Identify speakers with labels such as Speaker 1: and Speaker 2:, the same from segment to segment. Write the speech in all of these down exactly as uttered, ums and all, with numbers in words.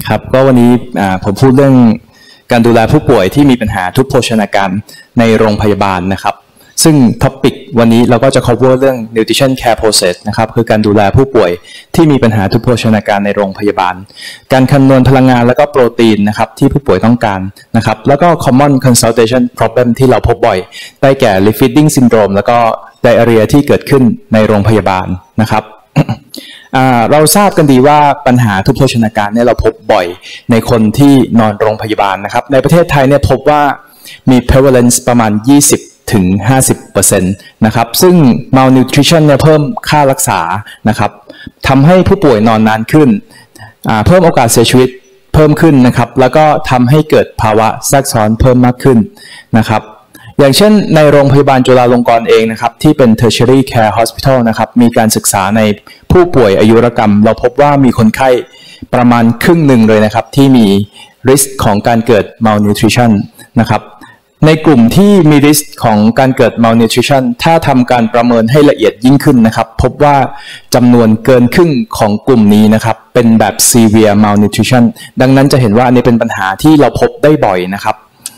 Speaker 1: ครับก็วันนี้ผมพูดเรื่องการดูแลผู้ป่วยที่มีปัญหาทุพโภชนาการในโรงพยาบาลนะครับซึ่งท็อปิกวันนี้เราก็จะ cover เรื่อง nutrition care process นะครับคือการดูแลผู้ป่วยที่มีปัญหาทุพโภชนาการในโรงพยาบาลการคำนวณพลังงานและก็โปรตีนนะครับที่ผู้ป่วยต้องการนะครับแล้วก็ common consultation problem ที่เราพบบ่อยได้แก่ refeeding syndrome แล้วก็ diarrhea ที่เกิดขึ้นในโรงพยาบาลนะครับ เราทราบกันดีว่าปัญหาทุพโภชนาการเนี่ยเราพบบ่อยในคนที่นอนโรงพยาบาลนะครับในประเทศไทยเนี่ยพบว่ามี prevalence ประมาณ ยี่สิบถึงห้าสิบเปอร์เซ็นต์ นะครับซึ่ง malnutrition เนี่ยเพิ่มค่ารักษานะครับทำให้ผู้ป่วยนอนนานขึ้นเพิ่มโอกาสเสียชีวิตเพิ่มขึ้นนะครับแล้วก็ทำให้เกิดภาวะแทรกซ้อนเพิ่มมากขึ้นนะครับอย่างเช่นในโรงพยาบาลจุฬาลงกรณ์เองนะครับที่เป็น tertiary care hospital นะครับมีการศึกษาในผู้ป่วยอายุรกรรมเราพบว่ามีคนไข้ประมาณครึ่งหนึ่งเลยนะครับที่มี risk ของการเกิด malnutrition นะครับในกลุ่มที่มี risk ของการเกิด malnutrition ถ้าทำการประเมินให้ละเอียดยิ่งขึ้นนะครับพบว่าจำนวนเกินครึ่งของกลุ่มนี้นะครับเป็นแบบ severe malnutrition ดังนั้นจะเห็นว่าอันนี้เป็นปัญหาที่เราพบได้บ่อยนะครับ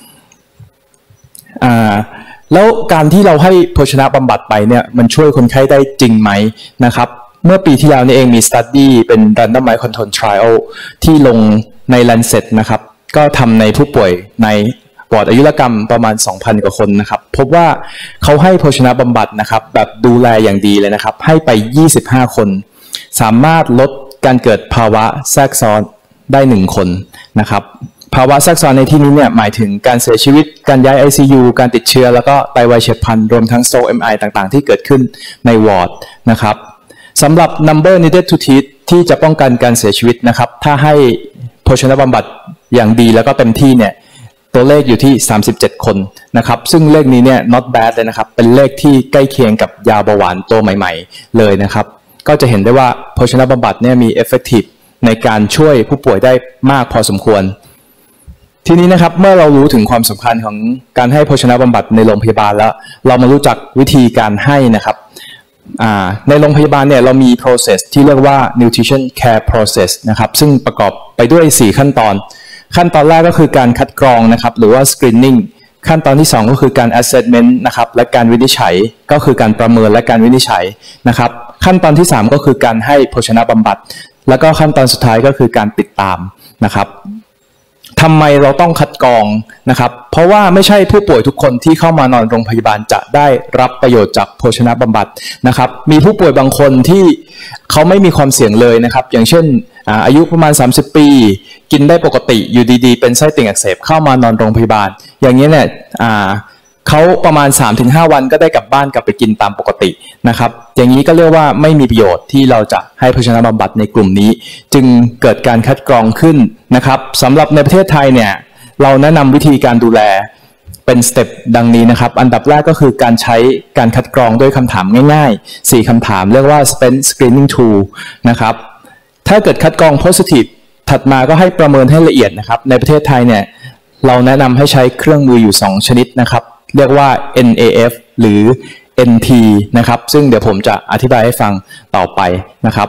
Speaker 1: อ่าแล้วการที่เราให้โภชนะบำบัดไปเนี่ยมันช่วยคนไข้ได้จริงไหมนะครับเมื่อปีที่แล้วนี่เองมี study เป็น randomized control trial ที่ลงใน Lancet นะครับก็ทำในผู้ป่วยในวอร์ดอายุรกรรมประมาณ สองพัน กว่าคนนะครับพบว่าเขาให้โภชนะบำบัดนะครับแบบดูแลอย่างดีเลยนะครับให้ไปยี่สิบห้าคนสามารถลดการเกิดภาวะแทรกซ้อนได้หนึ่งคนนะครับภาวะแทรกซ้อนในที่นี้เนี่ยหมายถึงการเสียชีวิตการย้าย ไอ ซี ยู การติดเชื้อแล้วก็ไตวายเฉียบพลันรวมทั้ง stroke เอ็ม ไอ ต่างๆที่เกิดขึ้นในวอร์ดนะครับสำหรับ number needed to treat ที่จะป้องกันการเสียชีวิตนะครับถ้าให้โภชนะบำบัดอย่างดีแล้วก็เต็มที่เนี่ยตัวเลขอยู่ที่สามสิบเจ็ดคนนะครับซึ่งเลขนี้เนี่ย not bad เลยนะครับเป็นเลขที่ใกล้เคียงกับยาเบาหวานตัวใหม่ๆเลยนะครับก็จะเห็นได้ว่าโภชนะบำบัดเนี่ยมี effective ในการช่วยผู้ป่วยได้มากพอสมควรทีนี้นะครับเมื่อเรารู้ถึงความสำคัญของการให้โภชนะบำบัดในโรงพยาบาลแล้วเรามารู้จักวิธีการให้นะครับในโรงพยาบาลเนี่ยเรามี process ที่เรียกว่า nutrition care process นะครับซึ่งประกอบไปด้วยสี่ขั้นตอนขั้นตอนแรกก็คือการคัดกรองนะครับหรือว่า screening ขั้นตอนที่สองก็คือการ assessment นะครับและการวินิจฉัยก็คือการประเมินและการวินิจฉัยนะครับขั้นตอนที่สามก็คือการให้โภชนะบำบัดแล้วก็ขั้นตอนสุดท้ายก็คือการติดตามนะครับทำไมเราต้องคัดกรองนะครับเพราะว่าไม่ใช่ผู้ป่วยทุกคนที่เข้ามานอนโรงพยาบาลจะได้รับประโยชน์จากโภชนะบำบัดนะครับมีผู้ป่วยบางคนที่เขาไม่มีความเสี่ยงเลยนะครับอย่างเช่นอายุประมาณสามสิบปีกินได้ปกติอยู่ดีๆเป็นไส้ติ่งอักเสบเข้ามานอนโรงพยาบาลอย่างนี้เนี่ยเขาประมาณ สามถึงห้า วันก็ได้กลับบ้านกลับไปกินตามปกตินะครับอย่างนี้ก็เรียกว่าไม่มีประโยชน์ที่เราจะให้โภชนะบำบัดในกลุ่มนี้จึงเกิดการคัดกรองขึ้นนะครับสำหรับในประเทศไทยเนี่ยเราแนะนำวิธีการดูแลเป็นสเต็ปดังนี้นะครับอันดับแรกก็คือการใช้การคัดกรองด้วยคำถามง่ายๆสี่คำถามเรียกว่า Spence Screening Tool นะครับถ้าเกิดคัดกรอง positive ถัดมาก็ให้ประเมินให้ละเอียดนะครับในประเทศไทยเนี่ยเราแนะนำให้ใช้เครื่องมืออยู่สองชนิดนะครับเรียกว่า เอ็น เอ เอฟ หรือ เอ็น ที นะครับซึ่งเดี๋ยวผมจะอธิบายให้ฟังต่อไปนะครับ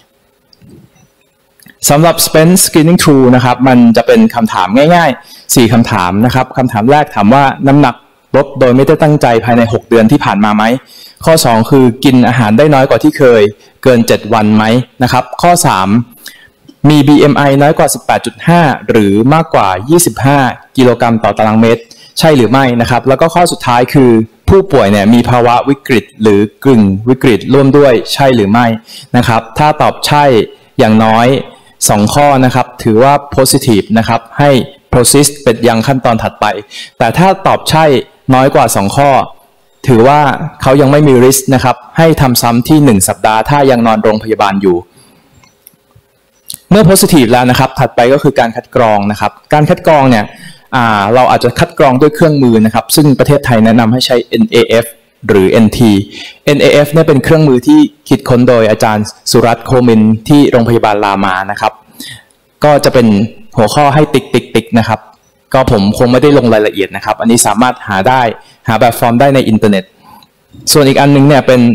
Speaker 1: สำหรับ Spence Screening Tool นะครับมันจะเป็นคำถามง่ายๆสี่คำถามนะครับคำถามแรกถามว่าน้ำหนักลดโดยไม่ได้ตั้งใจภายในหกเดือนที่ผ่านมาไหมข้อสองคือกินอาหารได้น้อยกว่าที่เคยเกินเจ็ดวันไหมนะครับข้อสามมี บี เอ็ม ไอ น้อยกว่า สิบแปดจุดห้า หรือมากกว่ายี่สิบห้ากิโลกรัมต่อตารางเมตรใช่หรือไม่นะครับแล้วก็ข้อสุดท้ายคือผู้ป่วยเนี่ยมีภาวะวิกฤตหรือกึ่งวิกฤตร่วมด้วยใช่หรือไม่นะครับถ้าตอบใช่อย่างน้อยสองข้อนะครับถือว่า positive นะครับให้ proceed เป็นยังขั้นตอนถัดไปแต่ถ้าตอบใช่น้อยกว่าสองข้อถือว่าเขายังไม่มี risk นะครับให้ทำซ้ำที่หนึ่งสัปดาห์ถ้ายังนอนโรงพยาบาลอยู่เมื่อ positive แล้วนะครับถัดไปก็คือการคัดกรองนะครับการคัดกรองเนี่ยเราอาจจะคัดกรองด้วยเครื่องมือนะครับซึ่งประเทศไทยแนะนำให้ใช้ เอ็น เอ เอฟ หรือ เอ็น ที เอ็น เอ เอฟ เนี่ยเป็นเครื่องมือที่คิดค้นโดยอาจารย์สุรัตน์โคมินที่โรงพยาบาลรามานะครับก็จะเป็นหัวข้อให้ติ๊กติ๊กติ๊กนะครับก็ผมคงไม่ได้ลงรายละเอียดนะครับอันนี้สามารถหาได้หาแบบฟอร์มได้ในอินเทอร์เน็ตส่วนอีกอันนึงเนี่ยเป็น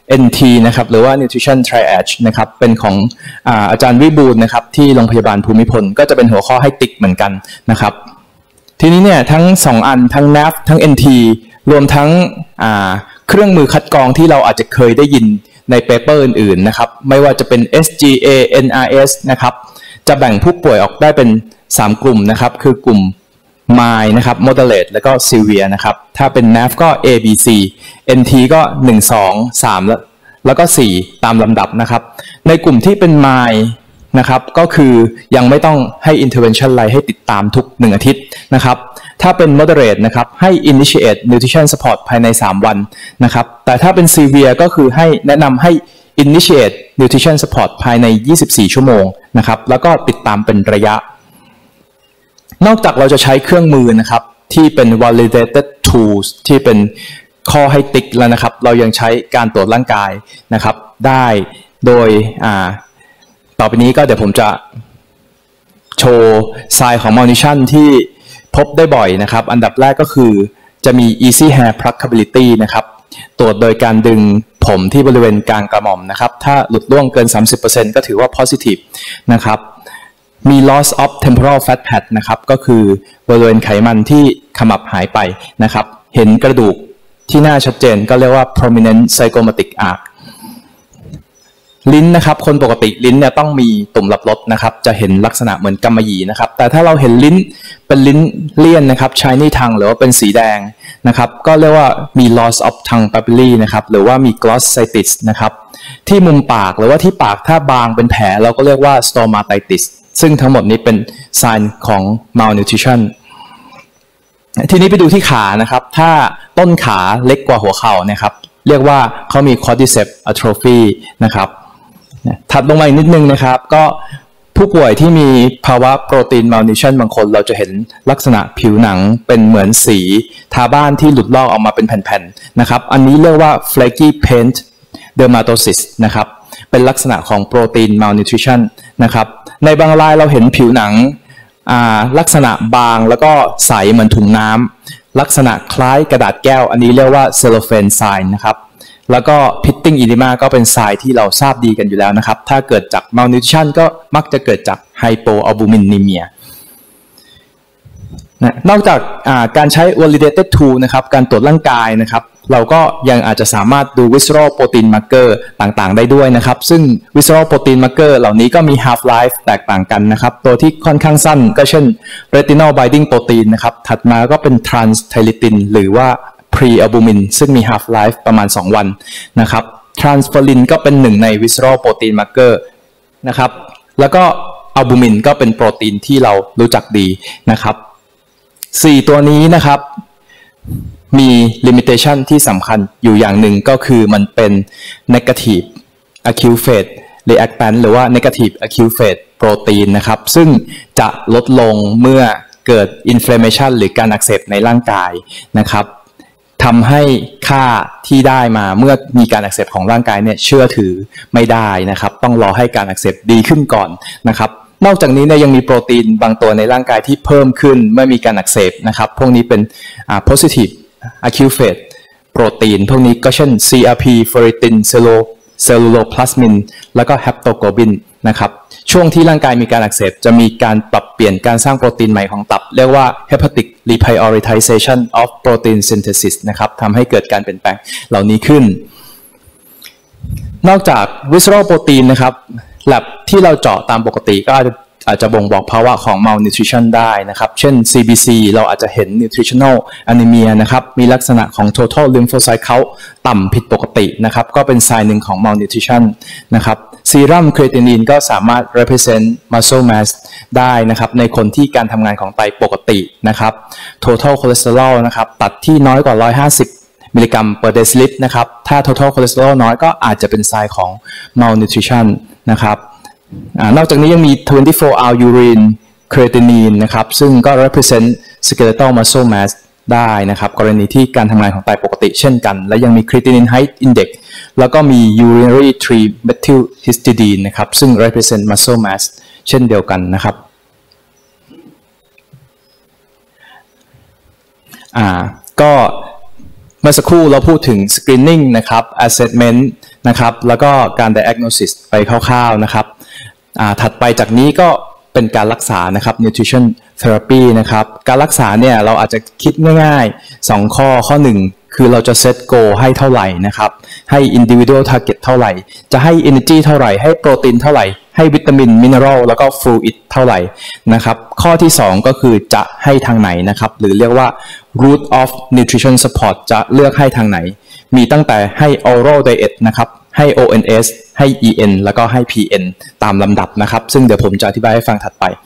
Speaker 1: เอ็น ที นะครับหรือว่า Nutrition Triage นะครับเป็นของอ่าอาจารย์วิบูลย์นะครับที่โรงพยาบาลภูมิพลก็จะเป็นหัวข้อให้ติ๊กเหมือนกันนะครับทีนี้เนี่ยทั้งสองอันทั้ง เอ็น เอ เอฟ ทั้ง เอ็น ที รวมทั้งอ่าเครื่องมือคัดกรองที่เราอาจจะเคยได้ยินในเปเปอร์อื่นๆนะครับไม่ว่าจะเป็น เอส จี เอ เอ็น อาร์ เอส นะครับจะแบ่งผู้ป่วยออกได้เป็นสามกลุ่มนะครับคือกลุ่ม mild นะครับ moderate แล้วก็ severe นะครับถ้าเป็น เอ็น เอ เอฟ ก็ A B C เอ็น ที ก็หนึ่ง สอง สามแล้วแล้วก็สี่ตามลำดับนะครับในกลุ่มที่เป็น mild นะครับก็คือยังไม่ต้องให้ intervention อะไรให้ติดตามทุกหนึ่งอาทิตย์นะครับถ้าเป็น moderate นะครับให้ initiate nutrition support ภายในสามวันนะครับแต่ถ้าเป็น severe ก็คือให้แนะนำให้ initiate nutrition support ภายในยี่สิบสี่ชั่วโมงนะครับแล้วก็ติดตามเป็นระยะนอกจากเราจะใช้เครื่องมือนะครับที่เป็น validated tools ที่เป็นข้อให้ติ๊กแล้วนะครับเรายังใช้การตรวจร่างกายนะครับได้โดยอ่าต่อไปนี้ก็เดี๋ยวผมจะโชว์ไซน์ของ malnutrition ที่พบได้บ่อยนะครับอันดับแรกก็คือจะมี easy hair pluckability นะครับตรวจโดยการดึงผมที่บริเวณกลางกระหม่อมนะครับถ้าหลุดร่วงเกิน สามสิบเปอร์เซ็นต์ ก็ถือว่า positive นะครับมี loss of temporal fat pad นะครับก็คือบริเวณไขมันที่ขมับหายไปนะครับเห็นกระดูกที่หน้าชัดเจนก็เรียกว่า prominent zygomatic arc ลิ้นนะครับคนปกติลิ้นเนี่ยต้องมีตุ่มรับรสนะครับจะเห็นลักษณะเหมือนกำมะหยี่นะครับแต่ถ้าเราเห็นลิ้นเป็นลิ้นเลี่ยนนะครับ shiny tongue หรือว่าเป็นสีแดงนะครับก็เรียกว่ามี loss of tongue papillae นะครับหรือว่ามี glossitis นะครับที่มุมปากหรือว่าที่ปากถ้าบางเป็นแผลเราก็เรียกว่า stomatitis ซึ่งทั้งหมดนี้เป็น sign ของ malnutrition ทีนี้ไปดูที่ขานะครับถ้าต้นขาเล็กกว่าหัวเข่านะครับเรียกว่าเขามี quadriceps atrophy นะครับถัดลงมาอีกนิดนึงนะครับก็ผู้ป่วยที่มีภาวะโปรตีน malnutrition บางคนเราจะเห็นลักษณะผิวหนังเป็นเหมือนสีทาบ้านที่หลุดลอกออกมาเป็นแผ่นๆนะครับอันนี้เรียกว่า flaky paint dermatosis นะครับเป็นลักษณะของโปรตีน malnutrition นะครับในบางรายเราเห็นผิวหนังลักษณะบางแล้วก็ใสเหมือนถุงน้ำลักษณะคล้ายกระดาษแก้วอันนี้เรียกว่า cellophane sign นะครับแล้วก็ pitting edema ก็เป็นไซน์ที่เราทราบดีกันอยู่แล้วนะครับถ้าเกิดจาก malnutrition ก็มักจะเกิดจาก hypoalbuminemia นะนอกจากการใช้ validated tool นะครับการตรวจร่างกายนะครับเราก็ยังอาจจะสามารถดู visceral protein marker ต่างๆได้ด้วยนะครับซึ่ง visceral protein marker เหล่านี้ก็มี half life แตกต่างกันนะครับตัวที่ค่อนข้างสั้นก็เช่น retinol binding protein นะครับถัดมาก็เป็น trans thyretin หรือว่า pre-albumin ซึ่งมี half life ประมาณสองวันนะครับ transferrin ก็เป็นหนึ่งใน visceral protein marker นะครับแล้วก็ albumin ก็เป็นโปรตีนที่เรารู้จักดีนะครับสี่ตัวนี้นะครับมี limitation ที่สำคัญอยู่อย่างหนึ่งก็คือมันเป็น negative acute phase reactant หรือว่า negative acute phase protein นะครับซึ่งจะลดลงเมื่อเกิด inflammation หรือการอักเสบในร่างกายนะครับทำให้ค่าที่ได้มาเมื่อมีการอักเสบของร่างกายเนี่ยเชื่อถือไม่ได้นะครับต้องรอให้การอักเสบดีขึ้นก่อนนะครับนอกจากนี้เนี่ยยังมีโปรตีนบางตัวในร่างกายที่เพิ่มขึ้นเมื่อมีการอักเสบนะครับพวกนี้เป็น positive acute phase โปรตีนพวกนี้ก็เช่น ซี อาร์ พี ferritin celluloplasmin แล้วก็ haptoglobin นะครับช่วงที่ร่างกายมีการอักเสบจะมีการปรับเปลี่ยนการสร้างโปรตีนใหม่ของตับเรียกว่า hepatic reprioritization of protein synthesis นะครับทำให้เกิดการเปลี่ยนแปลงเหล่านี้ขึ้นนอกจาก visceral protein นะครับ lab ที่เราเจาะตามปกติก็อาจจะอาจจะบ่งบอกภาวะของ malnutrition ได้นะครับเช่น ซี บี ซี เราอาจจะเห็น nutritional anemia นะครับมีลักษณะของ total lymphocyte count ต่ำผิดปกตินะครับก็เป็น sign หนึ่งของ malnutrition นะครับ serum creatinine ก็สามารถ represent muscle mass ได้นะครับในคนที่การทำงานของไตปกตินะครับ total cholesterol นะครับตัดที่น้อยกว่าหนึ่งร้อยห้าสิบมิลลิกรัม per deciliter นะครับถ้า total cholesterol น้อยก็อาจจะเป็น sign ของ malnutrition นะครับนอกจากนี้ยังมี twenty-four hour urine creatinine นะครับซึ่งก็ represent skeletal muscle mass ได้นะครับกรณีที่การทำงานของไตปกติเช่นกันและยังมี creatinine height index แล้วก็มี urinary three methyl histidine นะครับซึ่ง represent muscle mass เช่นเดียวกันนะครับอ่าก็เมื่อสักครู่เราพูดถึง screening นะครับ assessment นะครับแล้วก็การ diagnosis ไปคร่าวๆนะครับถัดไปจากนี้ก็เป็นการรักษานะครับ nutrition therapy นะครับการรักษาเนี่ยเราอาจจะคิดง่ายๆสองข้อข้อหนึ่งคือเราจะ set goal ให้เท่าไหร่นะครับให้ individual target เท่าไหร่จะให้ energy เท่าไหร่ให้โปรตีนเท่าไหร่ให้วิตามินมิเนอรัลแล้วก็ fluid เท่าไหร่นะครับข้อที่สองก็คือจะให้ทางไหนนะครับหรือเรียกว่า route of nutrition support จะเลือกให้ทางไหนมีตั้งแต่ให้ oral diet นะครับให้ โอ เอ็น เอส ให้ อี เอ็น แล้วก็ให้ พี เอ็น ตามลำดับนะครับซึ่งเดี๋ยวผมจะอธิบายให้ฟังถัดไป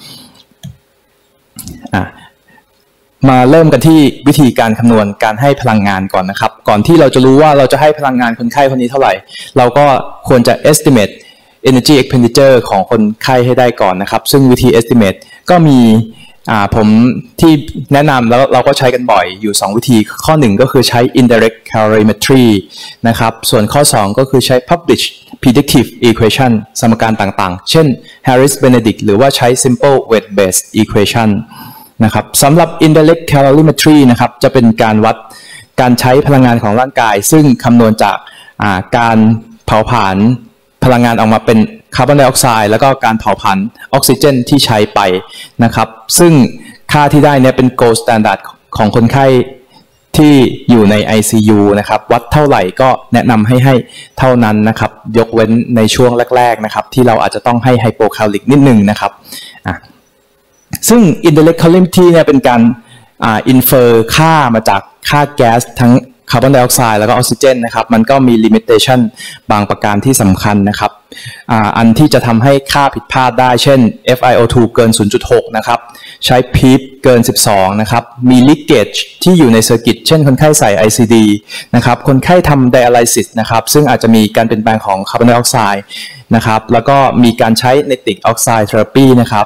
Speaker 1: อ่ะมาเริ่มกันที่วิธีการคำนวณการให้พลังงานก่อนนะครับก่อนที่เราจะรู้ว่าเราจะให้พลังงานคนไข้คนนี้เท่าไหร่เราก็ควรจะ estimate energy expenditure ของคนไข้ให้ได้ก่อนนะครับซึ่งวิธี estimate ก็มีผมที่แนะนำแล้วเราก็ใช้กันบ่อยอยู่สองวิธีข้อหนึ่งก็คือใช้ indirect calorimetry นะครับส่วนข้อสองก็คือใช้ publish predictive equation สมการต่างๆเช่น Harris-Benedict หรือว่าใช้ simple weight based equation นะครับสำหรับ indirect calorimetry นะครับจะเป็นการวัดการใช้พลังงานของร่างกายซึ่งคำนวณจากการเผาผลาญพลังงานออกมาเป็นคาร์บอนไดออกไซด์แล้วก็การเผาผลาญออกซิเจนที่ใช้ไปนะครับซึ่งค่าที่ได้เนี่ยเป็น gold standard ของคนไข้ที่อยู่ใน ไอ ซี ยู นะครับวัดเท่าไหร่ก็แนะนำให้ให้เท่านั้นนะครับยกเว้นในช่วงแรกๆนะครับที่เราอาจจะต้องให้ไฮโปแคลอริกนิดนึงนะครับอ่ะซึ่ง indirect calorimetry เนี่ยเป็นการอ่า infer ค่ามาจากค่าแก๊สทั้งคาร์บอนไดออกไซด์แล้วก็ออกซิเจนนะครับมันก็มี limitation บางประการที่สำคัญนะครับ อ, อันที่จะทำให้ค่าผิดพลาดได้เช่น เอฟ ไอ โอ ทู เกิน ศูนย์จุดหก นะครับใช้ พี อี พี เกิน สิบสอง นะครับมี leakage ที่อยู่ในเซอร์กิตเช่นคนไข้ใส่ ไอ ซี ดี นะครับคนไข้ทำ dialysis นะครับซึ่งอาจจะมีการเปลี่ยนแปลงของคาร์บอนไดออกไซด์นะครับแล้วก็มีการใช้ nitric oxide therapy นะครับ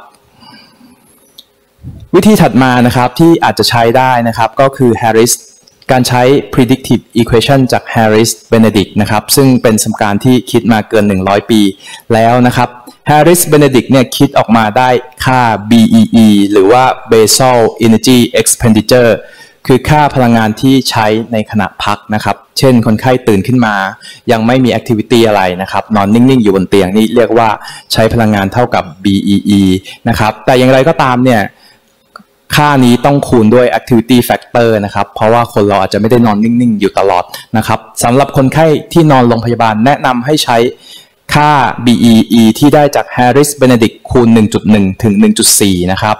Speaker 1: วิธีถัดมานะครับที่อาจจะใช้ได้นะครับก็คือ Harrisการใช้ predictive equation จาก Harris-Benedict นะครับซึ่งเป็นสมการที่คิดมาเกินหนึ่งร้อยปีแล้วนะครับ Harris-Benedict เนี่ยคิดออกมาได้ค่า บี อี อี หรือว่า basal energy expenditure คือค่าพลังงานที่ใช้ในขณะพักนะครับเช่นคนไข้ตื่นขึ้นมายังไม่มี activity อะไรนะครับนอนนิ่งๆอยู่บนเตียงนี่เรียกว่าใช้พลังงานเท่ากับ บี อี อี นะครับแต่อย่างไรก็ตามเนี่ยค่านี้ต้องคูณด้วย activity factor นะครับเพราะว่าคนเราอาจจะไม่ได้นอนนิ่งๆอยู่ตลอดนะครับสำหรับคนไข้ที่นอนโรงพยาบาลแนะนำให้ใช้ค่า บี อี อี ที่ได้จาก Harris-Benedict คูณ หนึ่งจุดหนึ่ง ถึง หนึ่งจุดสี่ นะครับ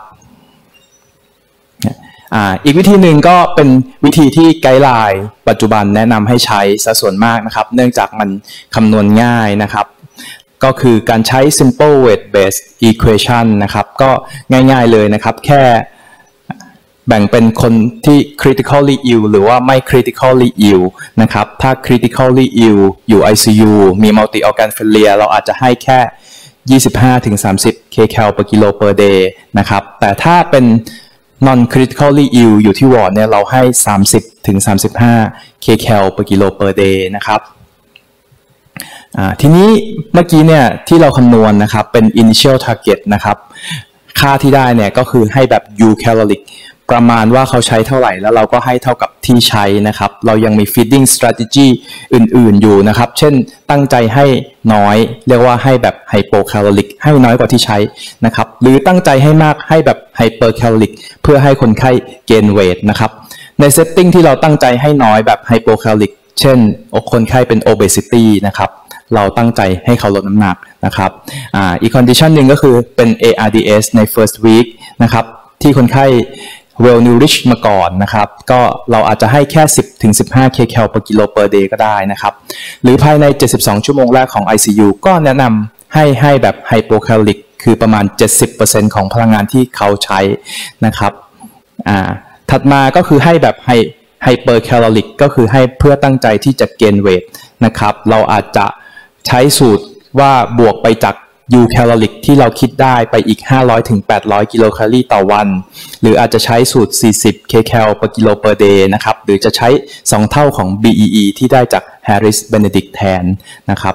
Speaker 1: อ่าอีกวิธีหนึ่งก็เป็นวิธีที่ไกด์ไลน์ปัจจุบันแนะนำให้ใช้ซะส่วนมากนะครับเนื่องจากมันคำนวณง่ายนะครับก็คือการใช้ simple weight based equation นะครับก็ง่ายๆเลยนะครับแค่แบ่งเป็นคนที่ critically ill หรือว่าไม่ critically ill นะครับถ้า critically ill อยู่ ไอ ซี ยู มี multi organ failure เราอาจจะให้แค่ ยี่สิบห้าถึงสามสิบ kcal per kilo per day นะครับแต่ถ้าเป็น non critically ill อยู่ที่วอร์ดเนี่ยเราให้ สามสิบถึงสามสิบห้า kcal per kilo per day นะครับทีนี้เมื่อกี้เนี่ยที่เราคำนวณนะครับเป็น initial target นะครับค่าที่ได้เนี่ยก็คือให้แบบ eucaloricประมาณว่าเขาใช้เท่าไหร่แล้วเราก็ให้เท่ากับที่ใช้นะครับเรายังมี feeding strategy อื่นๆอยู่นะครับเช่นตั้งใจให้น้อยเรียกว่าให้แบบ hypocaloric ให้น้อยกว่าที่ใช้นะครับหรือตั้งใจให้มากให้แบบ hypercaloric เพื่อให้คนไข้ gain weight นะครับใน setting ที่เราตั้งใจให้น้อยแบบ hypocaloric เช่นคนไข้เป็น obesity นะครับเราตั้งใจให้เขาลดน้ำหนักนะครับอ่าอีก condition หนึ่งก็คือเป็น เอ อาร์ ดี เอส ใน first week นะครับที่คนไข้ well nourished มาก่อนนะครับก็เราอาจจะให้แค่ สิบถึงสิบห้า kcal per kilo per day ก็ได้นะครับหรือภายในเจ็ดสิบสองชั่วโมงแรกของ ไอ ซี ยู ก็แนะนำให้ให้แบบ hypocaloric คือประมาณ เจ็ดสิบเปอร์เซ็นต์ ของพลังงานที่เขาใช้นะครับอ่าถัดมาก็คือให้แบบ hypercaloric ก็คือให้เพื่อตั้งใจที่จะ gain weight นะครับเราอาจจะใช้สูตรว่าบวกไปจาก eucaloric ที่เราคิดได้ไปอีก ห้าร้อยถึงแปดร้อย กิโลแคลอรี่ต่อวันหรืออาจจะใช้สูตร สี่สิบ kcal per kilo per day นะครับหรือจะใช้สองเท่าของ บี อี อี ที่ได้จาก Harris-Benedict แทนนะครับ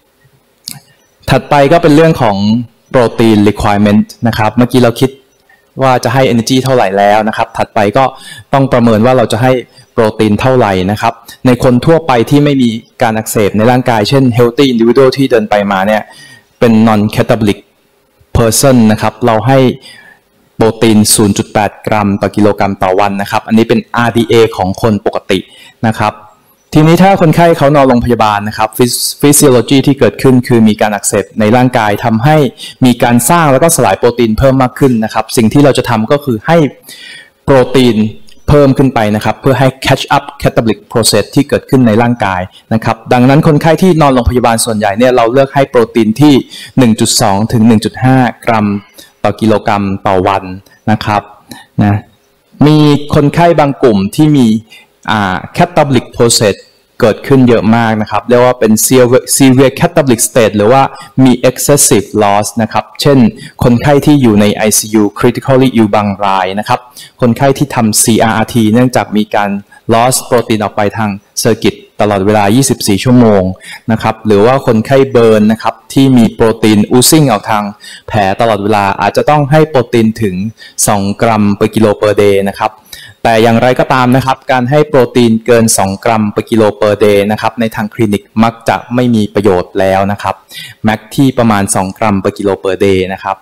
Speaker 1: ถัดไปก็เป็นเรื่องของ protein requirement นะครับเมื่อกี้เราคิดว่าจะให้ energy เท่าไหร่แล้วนะครับถัดไปก็ต้องประเมินว่าเราจะให้โปรตีนเท่าไหร่นะครับในคนทั่วไปที่ไม่มีการอักเสบในร่างกายเช่น healthy individual ที่เดินไปมาเนี่ยเป็น non catabolic person นะครับเราให้โปรตีน ศูนย์จุดแปด กรัมต่อกิโลกรัมต่อวันนะครับอันนี้เป็น อาร์ ดี เอ ของคนปกตินะครับทีนี้ถ้าคนไข้เขานอนโรงพยาบาลนะครับฟิสิโอโลจีที่เกิดขึ้นคือมีการอักเสบในร่างกายทำให้มีการสร้างแล้วก็สลายโปรตีนเพิ่มมากขึ้นนะครับสิ่งที่เราจะทำก็คือให้โปรตีนเพิ่มขึ้นไปนะครับเพื่อให้ catch up catabolic process ที่เกิดขึ้นในร่างกายนะครับดังนั้นคนไข้ที่นอนโรงพยาบาลส่วนใหญ่เนี่ยเราเลือกให้โปรตีนที่ หนึ่งจุดสอง ถึง หนึ่งจุดห้า กรัมต่อกิโลกรัมต่อวันนะครับนะมีคนไข้บางกลุ่มที่มีอ่า catabolic process เกิดขึ้นเยอะมากนะครับเรียกว่าเป็น severe catabolic state หรือว่ามี excessive loss นะครับเช่นคนไข้ที่อยู่ใน ไอ ซี ยู critically ill บางรายนะครับคนไข้ที่ทำ ซี อาร์ อาร์ ที เนื่องจากมีการ loss โปรตีนออกไปทางเซอร์กิตตลอดเวลายี่สิบสี่ชั่วโมงนะครับหรือว่าคนไข้เบิร์นนะครับที่มีโปรตีน oozing ออกทางแผลตลอดเวลาอาจจะต้องให้โปรตีนถึงสองกรัม per kilo per day นะครับแต่อย่างไรก็ตามนะครับการให้โปรตีนเกินสองกรัม per kilo per day นะครับในทางคลินิกมักจะไม่มีประโยชน์แล้วนะครับแม็กที่ประมาณสองกรัม per kilo per day นะครับ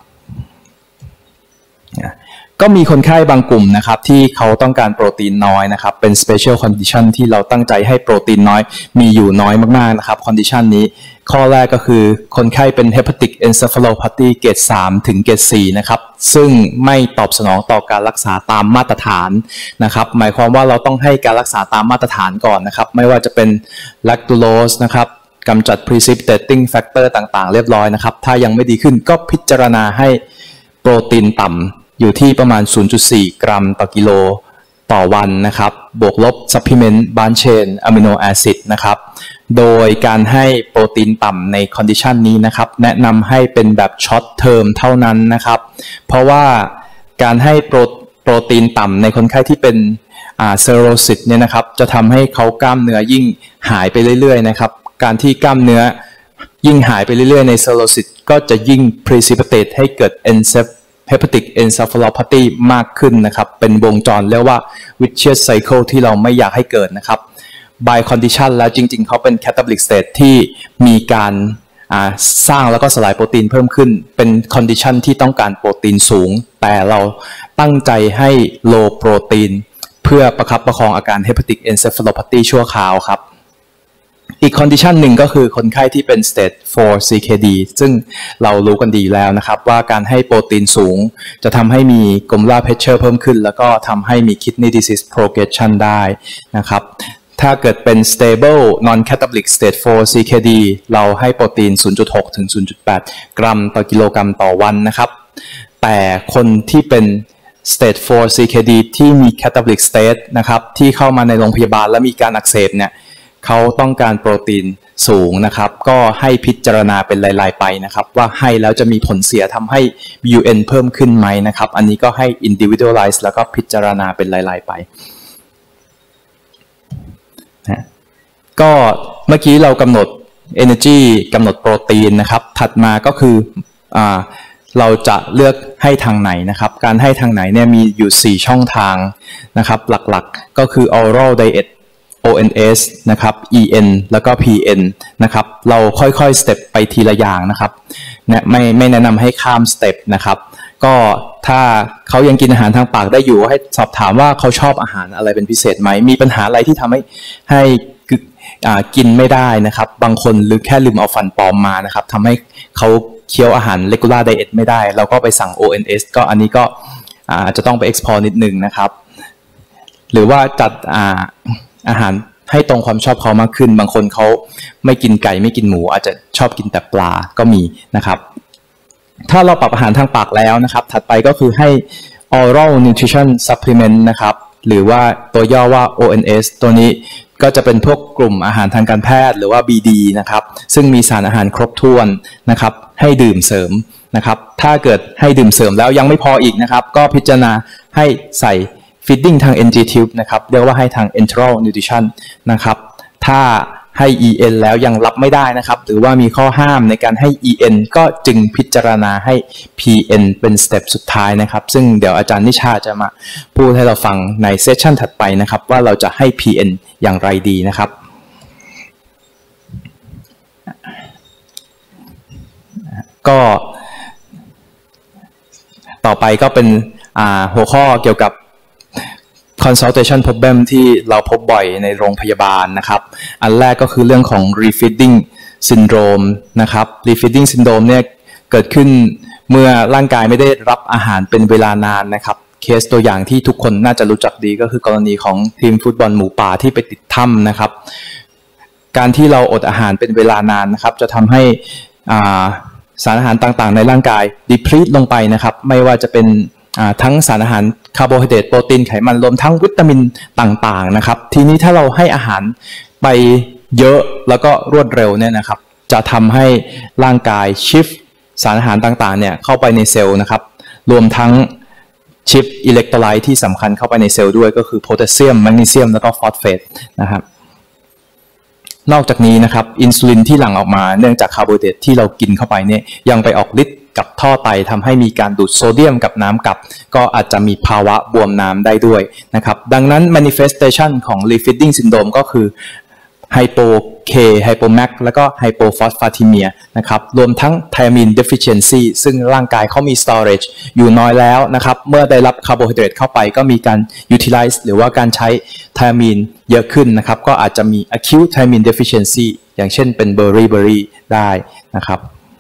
Speaker 1: ก็มีคนไข้บางกลุ่มนะครับที่เขาต้องการโปรตีนน้อยนะครับเป็น special condition ที่เราตั้งใจให้โปรตีนน้อยมีอยู่น้อยมากๆนะครับ condition นี้ข้อแรกก็คือคนไข้เป็น hepatic encephalopathy เกรดสามถึงเกรดสี่นะครับซึ่งไม่ตอบสนองต่อการรักษาตามมาตรฐานนะครับหมายความว่าเราต้องให้การรักษาตามมาตรฐานก่อนนะครับไม่ว่าจะเป็น lactulose นะครับกำจัด precipitating factor ต่างๆเรียบร้อยนะครับถ้ายังไม่ดีขึ้นก็พิจารณาให้โปรตีนต่ำอยู่ที่ประมาณ ศูนย์จุดสี่ กรัมต่อกิโลต่อวันนะครับบวกลบ supplement branch chain amino acid นะครับโดยการให้โปรตีนต่ำใน condition นี้นะครับแนะนำให้เป็นแบบ short term เท่านั้นนะครับเพราะว่าการให้โปรโปรตีนต่ำในคนไข้ที่เป็นอ่า cirrhosis เนี่ยนะครับจะทำให้เขากล้ามเนื้อยิ่งหายไปเรื่อยๆนะครับการที่กล้ามเนื้อยิ่งหายไปเรื่อยๆใน cirrhosis ก็จะยิ่ง precipitate ให้เกิด hepatic encephalopathy มากขึ้นนะครับเป็นวงจรเรียกว่า vicious cycle ที่เราไม่อยากให้เกิดนะครับ by condition แล้วจริงๆเขาเป็น catabolic state ที่มีการสร้างแล้วก็สลายโปรตีนเพิ่มขึ้นเป็น condition ที่ต้องการโปรตีนสูงแต่เราตั้งใจให้ low โปรตีนเพื่อประคับประคองอาการ hepatic encephalopathy ชั่วคราวครับอีก condition หนึ่งก็คือคนไข้ที่เป็น stage โฟร์ ซี เค ดี ซึ่งเรารู้กันดีแล้วนะครับว่าการให้โปรตีนสูงจะทำให้มี glomerular pressure เพิ่มขึ้นแล้วก็ทำให้มี kidney disease progression ได้นะครับถ้าเกิดเป็น stable non catabolic stage โฟร์ ซี เค ดี เราให้โปรตีน ศูนย์จุดหก ถึง ศูนย์จุดแปด กรัมต่อกิโลกรัมต่อวันนะครับแต่คนที่เป็น stage โฟร์ ซี เค ดี ที่มี catabolic state นะครับที่เข้ามาในโรงพยาบาลและมีการอักเสบเนี่ยเขาต้องการโปรตีนสูงนะครับก็ให้พิจารณาเป็นรายๆไปนะครับว่าให้แล้วจะมีผลเสียทำให้ บี ยู เอ็น เพิ่มขึ้นไหมนะครับอันนี้ก็ให้ individualize แล้วก็พิจารณาเป็นรายๆไปนะก็เมื่อกี้เรากำหนด energy กำหนดโปรตีนนะครับถัดมาก็คืออ่าเราจะเลือกให้ทางไหนนะครับการให้ทางไหนเนี่ยมีอยู่สี่ช่องทางนะครับหลักๆก็คือ oral dietโอ เอ็น เอส นะครับ อี เอ็น แล้วก็ พี เอ็น นะครับเราค่อยๆสเต็ปไปทีละอย่างนะครับเนี่ยไม่ไม่แนะนำให้ข้ามสเต็ปนะครับก็ถ้าเขายังกินอาหารทางปากได้อยู่ให้สอบถามว่าเขาชอบอาหารอะไรเป็นพิเศษไหมมีปัญหาอะไรที่ทำให้ให้กินไม่ได้นะครับบางคนหรือแค่ลืมเอาฟันปลอมมานะครับทำให้เขาเคี้ยวอาหาร regular diet ไม่ได้เราก็ไปสั่ง โอ เอ็น เอส ก็อันนี้ก็อาจจะต้องไป explore นิดนึงนะครับหรือว่าจัดอ่าอาหารให้ตรงความชอบเขามากขึ้นบางคนเขาไม่กินไก่ไม่กินหมูอาจจะชอบกินแต่ปลาก็มีนะครับถ้าเราปรับอาหารทางปากแล้วนะครับถัดไปก็คือให้ oral nutrition supplement นะครับหรือว่าตัวย่อว่า โอ เอ็น เอส ตัวนี้ก็จะเป็นพวกกลุ่มอาหารทางการแพทย์หรือว่า บี ดี นะครับซึ่งมีสารอาหารครบถ้วนนะครับให้ดื่มเสริมนะครับถ้าเกิดให้ดื่มเสริมแล้วยังไม่พออีกนะครับก็พิจารณาให้ใส่feeding ทาง เอ็น จี tube นะครับเรียกว่าให้ทาง enteral nutrition นะครับถ้าให้ อี เอ็น แล้วยังรับไม่ได้นะครับหรือว่ามีข้อห้ามในการให้ อี เอ็น ก็จึงพิจารณาให้ พี เอ็น เป็นสเต็ปสุดท้ายนะครับซึ่งเดี๋ยวอาจารย์นิชาจะมาพูดให้เราฟังในเซสชันถัดไปนะครับว่าเราจะให้ พี เอ็น อย่างไรดีนะครับก็ต่อไปก็เป็นหัวข้อเกี่ยวกับ consultation problem ที่เราพบบ่อยในโรงพยาบาลนะครับอันแรกก็คือเรื่องของ refeeding syndrome นะครับ refeeding syndrome เนี่ยเกิดขึ้นเมื่อร่างกายไม่ได้รับอาหารเป็นเวลานานนะครับเคสตัวอย่างที่ทุกคนน่าจะรู้จักดีก็คือกรณีของทีมฟุตบอลหมูป่าที่ไปติดถ้ำนะครับการที่เราอดอาหารเป็นเวลานานนะครับจะทำให้สารอาหารต่างๆในร่างกาย deplete ลงไปนะครับไม่ว่าจะเป็นทั้งสารอาหารคาร์โบไฮเดรตโปรตีนไขมันรวมทั้งวิตามินต่างๆนะครับทีนี้ถ้าเราให้อาหารไปเยอะแล้วก็รวดเร็วเนี่ยนะครับจะทำให้ร่างกายชิฟสารอาหารต่างๆเนี่ยเข้าไปในเซลล์นะครับรวมทั้งชิฟอิเล็กโทรไลต์ที่สำคัญเข้าไปในเซลล์ด้วยก็คือโพแทสเซียมแมกนีเซียมแล้วก็ฟอสเฟตนะครับนอกจากนี้นะครับอินซูลินที่หลั่งออกมาเนื่องจากคาร์โบไฮเดรตที่เรากินเข้าไปเนี่ยยังไปออกฤทธิ์กับท่อไตทำให้มีการดูดโซเดียมกับน้ำกลับก็อาจจะมีภาวะบวมน้ำได้ด้วยนะครับดังนั้น manifestation ของ refeeding syndrome ก็คือ hypo K hypo mac แล้วก็ hypophosphatemia นะครับรวมทั้ง thiamine deficiency ซึ่งร่างกายเขามี storage อยู่น้อยแล้วนะครับเมื่อได้รับคาร์โบไฮเดรตเข้าไปก็มีการ utilize หรือว่าการใช้ thiamine เยอะขึ้นนะครับก็อาจจะมี acute thiamine deficiency อย่างเช่นเป็น beriberi ได้นะครับ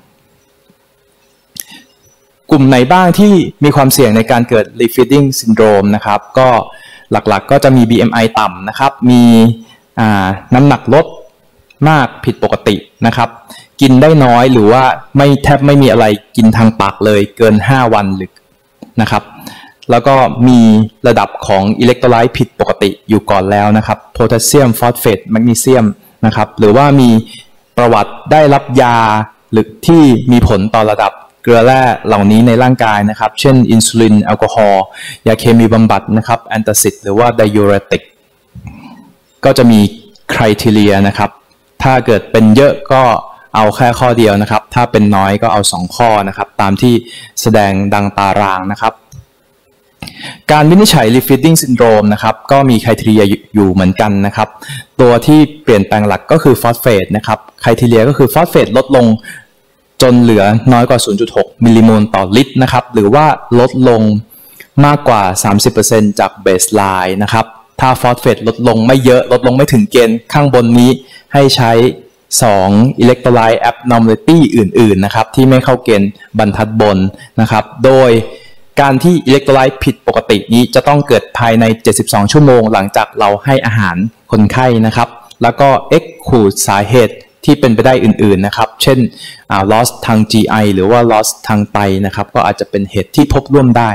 Speaker 1: กลุ่มไหนบ้างที่มีความเสี่ยงในการเกิด refeeding syndrome นะครับก็หลักๆก็จะมี บี เอ็ม ไอ ต่ำนะครับมีน้ำหนักลดมากผิดปกตินะครับกินได้น้อยหรือว่าไม่แทบไม่มีอะไรกินทางปากเลยเกินห้าวันหรือนะครับแล้วก็มีระดับของอิเล็กโทรไลต์ผิดปกติอยู่ก่อนแล้วนะครับโพแทสเซียมฟอสเฟตแมกนีเซียมนะครับหรือว่ามีประวัติได้รับยาหรือที่มีผลต่อระดับเกลือแร่เหล่านี้ในร่างกายนะครับเช่นอินซูลินแอลกอฮอล์ยาเคมีบำบัดนะครับแอนตาซิดหรือว่าไดยูเรติกก็จะมีไครทีเรียนะครับถ้าเกิดเป็นเยอะก็เอาแค่ข้อเดียวนะครับถ้าเป็นน้อยก็เอาสองข้อนะครับตามที่แสดงดังตารางนะครับการวินิจฉัย refeeding syndrome นะครับก็มีไครทีเรียอยู่เหมือนกันนะครับตัวที่เปลี่ยนแปลงหลักก็คือฟอสเฟตนะครับไครทีเรียก็คือฟอสเฟตลดลงจนเหลือน้อยกว่า ศูนย์จุดหก มิลลิโมลต่อลิตรนะครับหรือว่าลดลงมากกว่า สามสิบเปอร์เซ็นต์ จากเบสไลน์นะครับถ้าฟอสเฟตลดลงไม่เยอะลดลงไม่ถึงเกณฑ์ข้างบนนี้ให้ใช้สอง electrolyte abnormality อื่นๆนะครับที่ไม่เข้าเกณฑ์บรรทัดบนนะครับโดยการที่อิเล็กโทรไลต์ผิดปกตินี้จะต้องเกิดภายในเจ็ดสิบสองชั่วโมงหลังจากเราให้อาหารคนไข้นะครับแล้วก็ exclude สาเหตุที่เป็นไปได้อื่นๆนะครับเช่น loss ทาง จี ไอ หรือว่า loss ทางไตนะครับก็อาจจะเป็นเหตุที่พบร่วมได้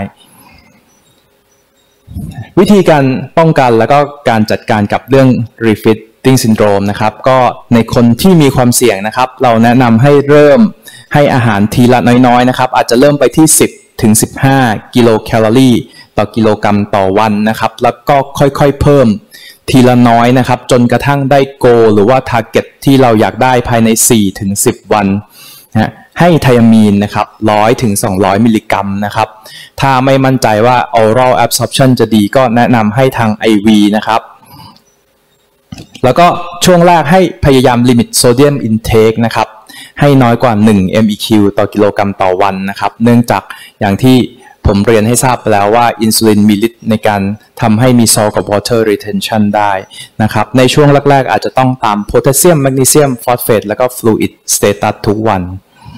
Speaker 1: วิธีการป้องกันแล้วก็การจัดการกับเรื่อง refeeding syndrome นะครับก็ในคนที่มีความเสี่ยงนะครับเราแนะนำให้เริ่มให้อาหารทีละน้อยๆนะครับอาจจะเริ่มไปที่สิบถึงสิบห้ากิโลแคลอรี่ต่อกิโลกรัมต่อวันนะครับแล้วก็ค่อยๆเพิ่มทีละน้อยนะครับจนกระทั่งได้โกหรือว่า target ที่เราอยากได้ภายใน สี่ถึงสิบ วันนะให้ไทอามีนนะครับหนึ่งร้อยถึงสองร้อยมิลลิกรัมนะครับถ้าไม่มั่นใจว่า oral absorption จะดีก็แนะนำให้ทาง ไอ วี นะครับแล้วก็ช่วงแรกให้พยายามลิมิตโซเดียมอินเทคนะครับให้น้อยกว่าหนึ่ง มิลลิคิว ต่อกิโลกรัมต่อวันนะครับเนื่องจากอย่างที่ผมเรียนให้ทราบไปแล้วว่าอินซูลินมีฤทธิ์ในการทำให้มี salt กับ water retention ได้นะครับในช่วงแรกๆอาจจะต้องตามโพแทสเซียมแมกนีเซียมฟอสเฟตแล้วก็ fluid status ทุกวัน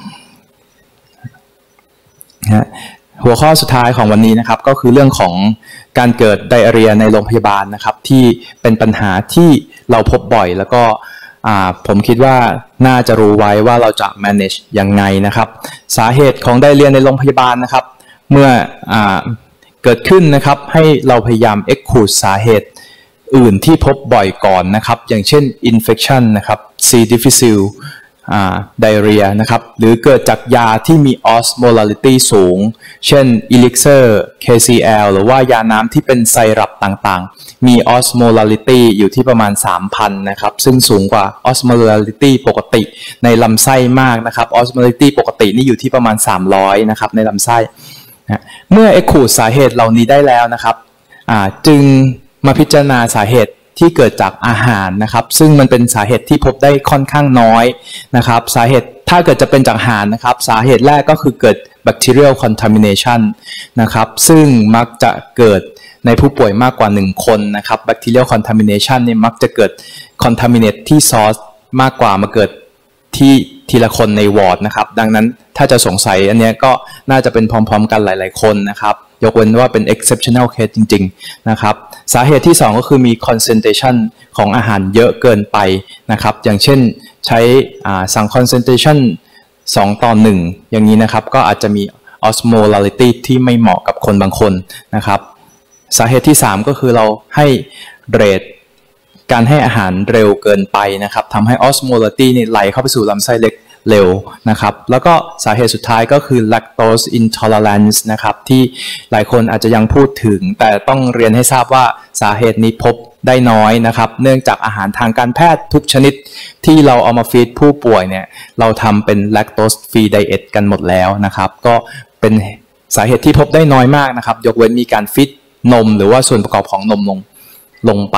Speaker 1: หัวข้อสุดท้ายของวันนี้นะครับก็คือเรื่องของการเกิดไดอาเรียในโรงพยาบาลนะครับที่เป็นปัญหาที่เราพบบ่อยแล้วก็ผมคิดว่าน่าจะรู้ไว้ว่าเราจะ manage ยังไงนะครับสาเหตุของไดอาเรียในโรงพยาบาลนะครับเมื่ออเกิดขึ้นนะครับให้เราพยายาม exclude สาเหตุอื่นที่พบบ่อยก่อนนะครับอย่างเช่น infection นะครับ C. difficile diarrhea นะครับหรือเกิดจากยาที่มี osmolality สูงเช่น elixir เค ซี แอล หรือว่ายาน้ำที่เป็นไซรัปต่างๆมี osmolality อยู่ที่ประมาณ สามพัน นะครับซึ่งสูงกว่า osmolality ปกติในลำไส้มากนะครับ osmolality ปกตินี่อยู่ที่ประมาณสามร้อยนะครับในลำไส้นะเมื่อ exclude สาเหตุเหล่านี้ได้แล้วนะครับจึงมาพิจารณาสาเหตุที่เกิดจากอาหารนะครับซึ่งมันเป็นสาเหตุที่พบได้ค่อนข้างน้อยนะครับสาเหตุถ้าเกิดจะเป็นจากอาหารนะครับสาเหตุแรกก็คือเกิด bacterial contamination นะครับซึ่งมักจะเกิดในผู้ป่วยมากกว่าหนึ่งคนนะครับ bacterial contamination นี่มักจะเกิด contaminate ที่ source มากกว่ามาเกิดที่ทีละคนในวอร์ดนะครับดังนั้นถ้าจะสงสัยอันนี้ก็น่าจะเป็นพร้อมๆกันหลายๆคนนะครับยกเว้นว่าเป็น exceptional case จริงๆนะครับสาเหตุที่สองก็คือมี concentration ของอาหารเยอะเกินไปนะครับอย่างเช่นใช้สั่ง concentration สองต่อหนึ่งอย่างนี้นะครับก็อาจจะมี osmolality ที่ไม่เหมาะกับคนบางคนนะครับสาเหตุที่สามก็คือเราให้เรทการให้อาหารเร็วเกินไปนะครับทำให้ osmolality นี่ไหลเข้าไปสู่ลำไส้เล็กเร็วนะครับแล้วก็สาเหตุสุดท้ายก็คือ lactose intolerance นะครับที่หลายคนอาจจะยังพูดถึงแต่ต้องเรียนให้ทราบว่าสาเหตุนี้พบได้น้อยนะครับเนื่องจากอาหารทางการแพทย์ทุกชนิดที่เราเอามาฟีดผู้ป่วยเนี่ยเราทำเป็น lactose free diet กันหมดแล้วนะครับก็เป็นสาเหตุที่พบได้น้อยมากนะครับยกเว้นมีการฟีดนมหรือว่าส่วนประกอบของนมลงลงไป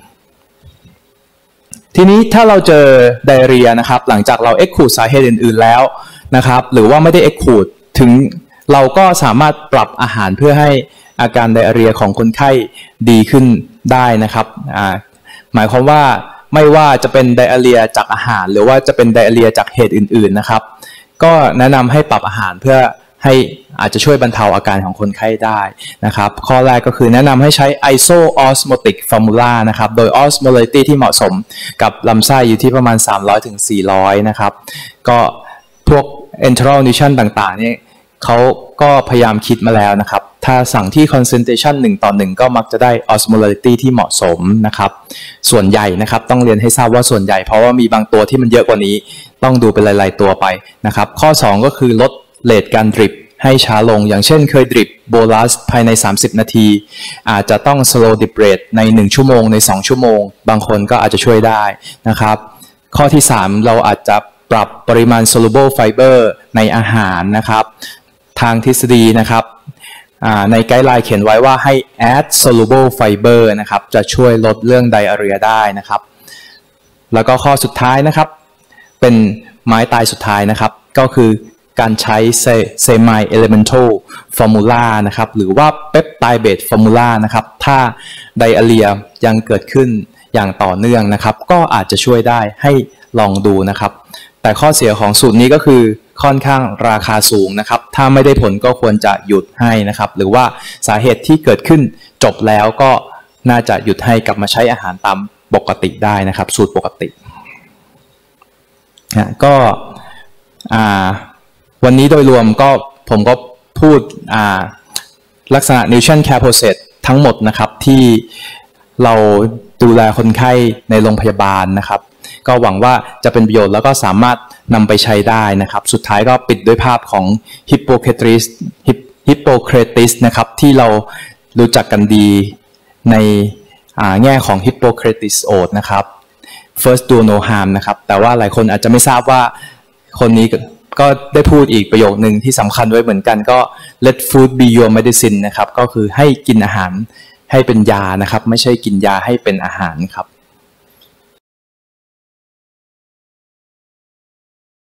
Speaker 1: ทีนี้ถ้าเราเจอไดอาเรียนะครับหลังจากเรา exclude สาเหตุอื่นๆแล้วนะครับหรือว่าไม่ได้ exclude ถึงเราก็สามารถปรับอาหารเพื่อให้อาการไดอาเรียของคนไข้ดีขึ้นได้นะครับหมายความว่าไม่ว่าจะเป็นไดอาเรียจากอาหารหรือว่าจะเป็นไดอาเรียจากเหตุอื่นๆนะครับก็แนะนำให้ปรับอาหารเพื่อให้อาจจะช่วยบรรเทาอาการของคนไข้ได้นะครับข้อแรกก็คือแนะนำให้ใช้ iso-osmotic formula นะครับโดย osmolality ที่เหมาะสมกับลำไส้อยู่ที่ประมาณ สามร้อยถึงสี่ร้อย นะครับก็พวก enteral nutrition ต่างๆนี่เขาก็พยายามคิดมาแล้วนะครับถ้าสั่งที่ concentration หนึ่งต่อหนึ่งก็มักจะได้ osmolality ที่เหมาะสมนะครับส่วนใหญ่นะครับต้องเรียนให้ทราบว่าส่วนใหญ่เพราะว่ามีบางตัวที่มันเยอะกว่านี้ต้องดูเป็นรายๆตัวไปนะครับข้อสองก็คือลดเรทการดริปให้ช้าลงอย่างเช่นเคยดริปโบลัสภายในสามสิบนาทีอาจจะต้อง slow dip rate ในหนึ่งชั่วโมงในสองชั่วโมงบางคนก็อาจจะช่วยได้นะครับข้อที่สามเราอาจจะปรับปริมาณ soluble fiber ในอาหารนะครับทางทฤษฎีนะครับในไกด์ไลน์เขียนไว้ว่าให้ add soluble fiber นะครับจะช่วยลดเรื่องไดอาเรียได้นะครับแล้วก็ข้อสุดท้ายนะครับเป็นไม้ตายสุดท้ายนะครับก็คือการใช้ semi elemental formula นะครับหรือว่า peptide based formula นะครับถ้าไดอาเรียยังเกิดขึ้นอย่างต่อเนื่องนะครับก็อาจจะช่วยได้ให้ลองดูนะครับแต่ข้อเสียของสูตรนี้ก็คือค่อนข้างราคาสูงนะครับถ้าไม่ได้ผลก็ควรจะหยุดให้นะครับหรือว่าสาเหตุที่เกิดขึ้นจบแล้วก็น่าจะหยุดให้กลับมาใช้อาหารตามปกติได้นะครับสูตรปกตินะก็วันนี้โดยรวมก็ผมก็พูดลักษณะ nutrition care process ทั้งหมดนะครับที่เราดูแลคนไข้ในโรงพยาบาลนะครับก็หวังว่าจะเป็นประโยชน์แล้วก็สามารถนำไปใช้ได้นะครับสุดท้ายก็ปิดด้วยภาพของฮิปโปเครติสฮิปโปเครติสนะครับที่เรารู้จักกันดีในแง่ของฮิปโปเครติสโอดนะครับ first do no harm นะครับแต่ว่าหลายคนอาจจะไม่ทราบว่าคนนี้ก็ได้พูดอีกประโยคนึงที่สำคัญไว้เหมือนกันก็ let food be your medicine นะครับก็คือให้กินอาหารให้เป็นยานะครับไม่ใช่กินยาให้เป็นอาหารครับ